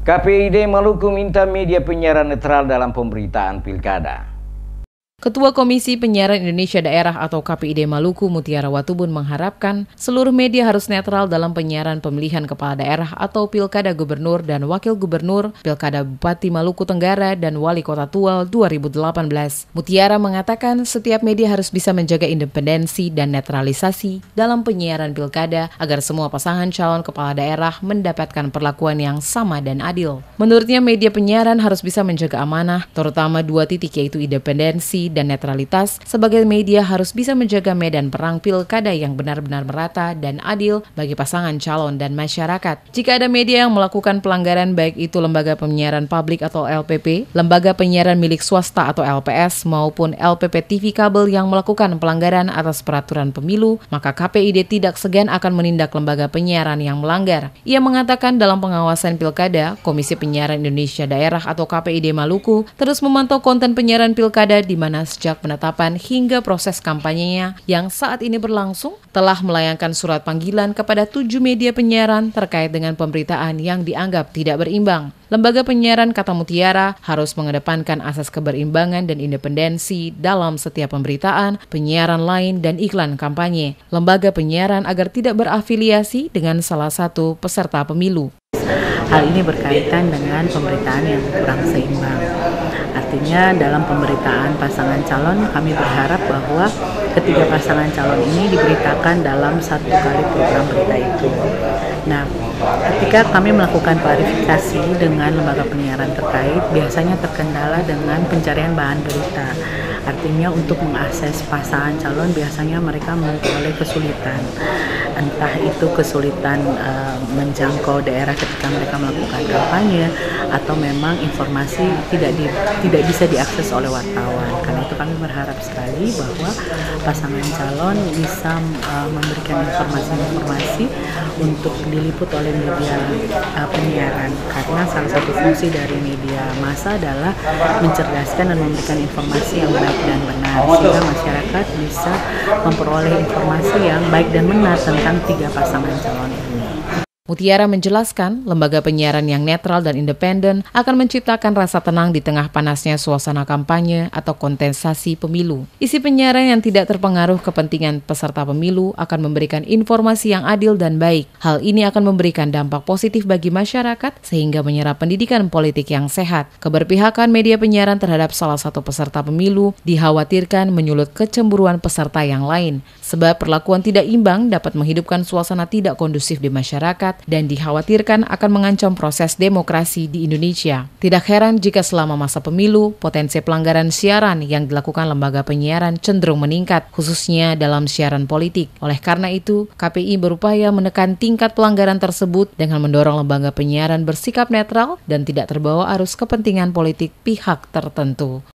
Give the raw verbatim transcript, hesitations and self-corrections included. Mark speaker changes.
Speaker 1: K P I D Maluku minta media penyiaran netral dalam pemberitaan pilkada.
Speaker 2: Ketua Komisi Penyiaran Indonesia Daerah atau K P I D Maluku Mutiara Watubun mengharapkan seluruh media harus netral dalam penyiaran pemilihan kepala daerah atau pilkada gubernur dan wakil gubernur, pilkada Bupati Maluku Tenggara dan Wali Kota Tual dua ribu delapan belas. Mutiara mengatakan setiap media harus bisa menjaga independensi dan netralisasi dalam penyiaran pilkada agar semua pasangan calon kepala daerah mendapatkan perlakuan yang sama dan adil. Menurutnya media penyiaran harus bisa menjaga amanah, terutama dua titik yaitu independensi dan netralitas. Sebagai media harus bisa menjaga medan perang pilkada yang benar-benar merata dan adil bagi pasangan calon dan masyarakat. Jika ada media yang melakukan pelanggaran baik itu lembaga penyiaran publik atau L P P, lembaga penyiaran milik swasta atau L P S maupun L P P T V kabel yang melakukan pelanggaran atas peraturan pemilu, maka K P I D tidak segan akan menindak lembaga penyiaran yang melanggar. Ia mengatakan dalam pengawasan pilkada, Komisi Penyiaran Indonesia Daerah atau K P I D Maluku terus memantau konten penyiaran pilkada di mana sejak penetapan hingga proses kampanyenya yang saat ini berlangsung telah melayangkan surat panggilan kepada tujuh media penyiaran terkait dengan pemberitaan yang dianggap tidak berimbang. Lembaga penyiaran, kata Mutiara, harus mengedepankan asas keberimbangan dan independensi dalam setiap pemberitaan, penyiaran lain, dan iklan kampanye. Lembaga penyiaran agar tidak berafiliasi dengan salah satu peserta pemilu.
Speaker 3: Hal ini berkaitan dengan pemberitaan yang kurang seimbang. Artinya dalam pemberitaan pasangan calon kami berharap bahwa ketiga pasangan calon ini diberitakan dalam satu kali program berita itu. Nah, ketika kami melakukan klarifikasi dengan lembaga penyiaran terkait, biasanya terkendala dengan pencarian bahan berita. Artinya untuk mengakses pasangan calon biasanya mereka memperoleh kesulitan. Entah itu kesulitan uh, menjangkau daerah ketika mereka melakukan kampanye atau memang informasi tidak di, tidak bisa diakses oleh wartawan. Karena itu kami berharap sekali bahwa pasangan calon bisa uh, memberikan informasi-informasi untuk diliput oleh media uh, penyiaran. Karena salah satu fungsi dari media massa adalah mencerdaskan dan memberikan informasi yang baik dan benar sehingga masyarakat bisa memperoleh informasi yang baik dan benar tentang tiga pasangan calon ini.
Speaker 2: Mutiara menjelaskan, lembaga penyiaran yang netral dan independen akan menciptakan rasa tenang di tengah panasnya suasana kampanye atau kontestasi pemilu. Isi penyiaran yang tidak terpengaruh kepentingan peserta pemilu akan memberikan informasi yang adil dan baik. Hal ini akan memberikan dampak positif bagi masyarakat sehingga menyerap pendidikan politik yang sehat. Keberpihakan media penyiaran terhadap salah satu peserta pemilu dikhawatirkan menyulut kecemburuan peserta yang lain. Sebab perlakuan tidak imbang dapat menghidupkan suasana tidak kondusif di masyarakat dan dikhawatirkan akan mengancam proses demokrasi di Indonesia. Tidak heran jika selama masa pemilu, potensi pelanggaran siaran yang dilakukan lembaga penyiaran cenderung meningkat, khususnya dalam siaran politik. Oleh karena itu, K P I berupaya menekan tingkat pelanggaran tersebut dengan mendorong lembaga penyiaran bersikap netral dan tidak terbawa arus kepentingan politik pihak tertentu.